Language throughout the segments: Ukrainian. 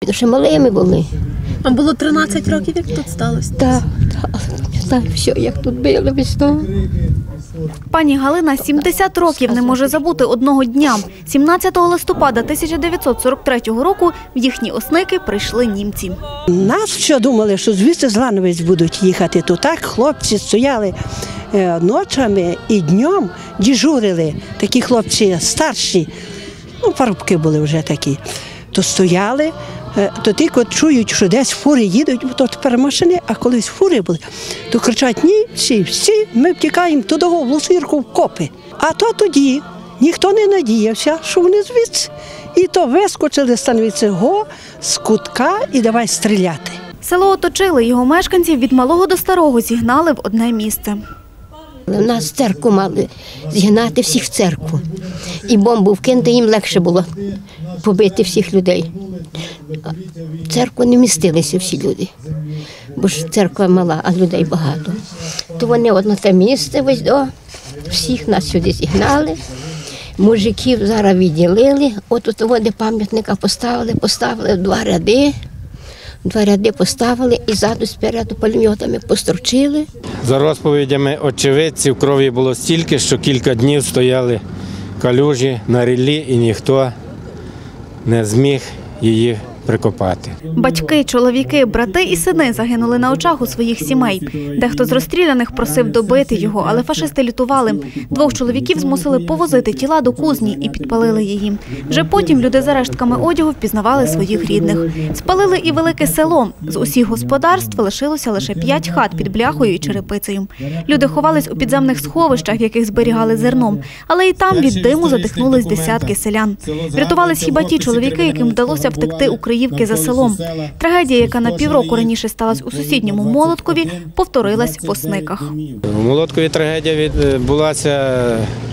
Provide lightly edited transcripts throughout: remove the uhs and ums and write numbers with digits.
Ще малими були. А було 13 років, як тут сталося? Так, так, все, як тут били весною. Пані Галина 70 років не може забути одного дня. 17 листопада 1943 року в їхні Осники прийшли німці. Нас що думали, що звідси з Лановець будуть їхати, то так хлопці стояли ночами і днем дежурили. Такі хлопці старші, парубки були вже такі, то стояли, то тільки чують, що десь фури їдуть, бо то тепер машини, а колись фури були, то кричать: ні, всі, ми втікаємо туди, в Лусирку, в копи. А то тоді ніхто не надіявся, що вони звідси. І то вискочили становиться з кутка і давай стріляти. Село оточили, його мешканців від малого до старого зігнали в одне місце. У нас церкву мали зігнати всіх в церкву. І бомбу вкинути їм легше було побити всіх людей. В церкву не містилися всі люди, бо ж церква мала, а людей багато. То вони одне те місце, всіх нас сюди зігнали. Мужиків зараз відділили, де пам'ятника поставили два ряди. Два ряди поставили і ззаду спереду пулеметами построчили. За розповідями очевидців, крові було стільки, що кілька днів стояли калюжі на ріллі і ніхто не зміг її прикопати. Батьки, чоловіки, брати і сини загинули на очах у своїх сімей. Дехто з розстріляних просив добити його, але фашисти лютували. Двох чоловіків змусили повозити тіла до кузні і підпалили її. Вже потім люди за рештками одягу впізнавали своїх рідних. Спалили і велике село. З усіх господарств лишилося лише 5 хат під бляхою і черепицею. Люди ховались у підземних сховищах, в яких зберігали зерно. Але і там від диму задихнулись десятки селян. Врятувались хіба ті чоловіки, яким вдалося втекти у Криївки за селом. Трагедія, яка на півроку раніше сталася у сусідньому Молоткові, повторилась в Осниках. У Молоткові трагедія відбулася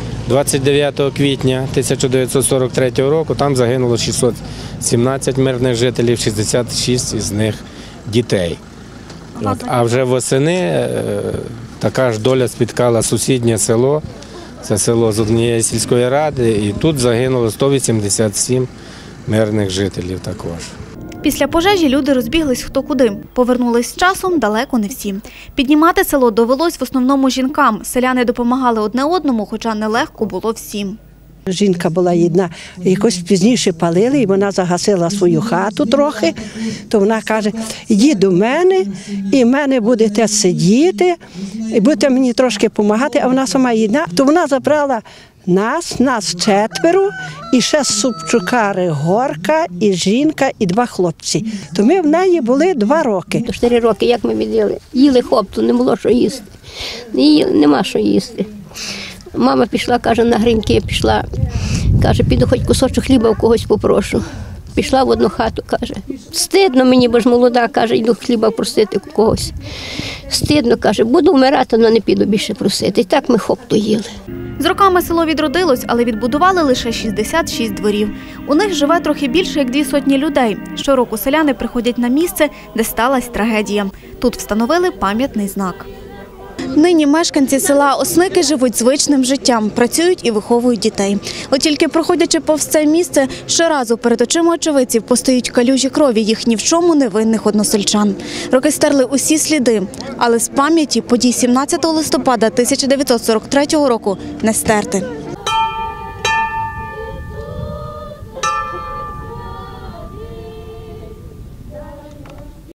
29 квітня 1943 року. Там загинуло 617 мирних жителів, 66 із них дітей. А вже восени така ж доля спіткала сусіднє село. Це село з однієї сільської ради, і тут загинуло 187 мирних жителів також. Після пожежі люди розбіглись хто куди. Повернулись з часом далеко не всі. Піднімати село довелось в основному жінкам. Селяни допомагали одне одному, хоча нелегко було всім. Жінка була одна, якось пізніше палили, і вона загасила свою хату трохи, то вона каже: йдіть до мене, і в мене будете сидіти, і будете мені трошки допомагати, а вона сама одна. То вона забрала нас 4, і ще супчукари Горка, і жінка, і 2 хлопці. То ми в неї були 2 роки. 4 роки, як ми від'їли, їли хопту, не було що їсти. Нема що їсти. Мама пішла, каже, на гриньки, каже, піду хоч кусочок хліба у когось попрошу. Пішла в одну хату, каже, стидно мені, бо ж молода, каже, йду хліба просити у когось. Стидно, каже, буду вмирати, але не піду більше просити. І так ми хопту їли. З роками село відродилось, але відбудували лише 66 дворів. У них живе трохи більше, як 200 людей. Щороку селяни приходять на місце, де сталася трагедія. Тут встановили пам'ятний знак. Нині мешканці села Осники живуть звичним життям, працюють і виховують дітей. От тільки проходячи повз це місце, щоразу перед очима очевидців постають калюжі крові їх ні в чому невинних односельчан. Роки стерли усі сліди, але з пам'яті подій 17 листопада 1943 року не стерти.